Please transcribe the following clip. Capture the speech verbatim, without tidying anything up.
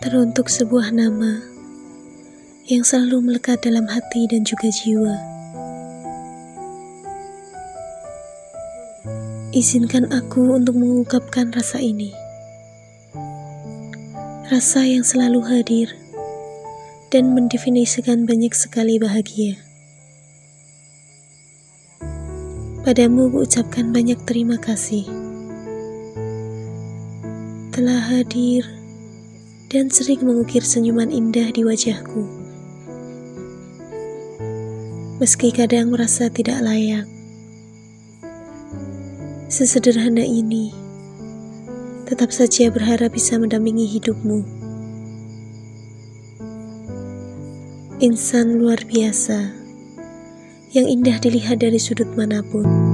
Teruntuk sebuah nama yang selalu melekat dalam hati dan juga jiwa. Izinkan aku untuk mengungkapkan rasa ini. Rasa yang selalu hadir dan mendefinisikan banyak sekali bahagia. Padamu kuucapkan banyak terima kasih telah hadir dan sering mengukir senyuman indah di wajahku. Meski kadang merasa tidak layak, sesederhana ini, tetap saja berharap bisa mendampingi hidupmu. Insan luar biasa, yang indah dilihat dari sudut manapun.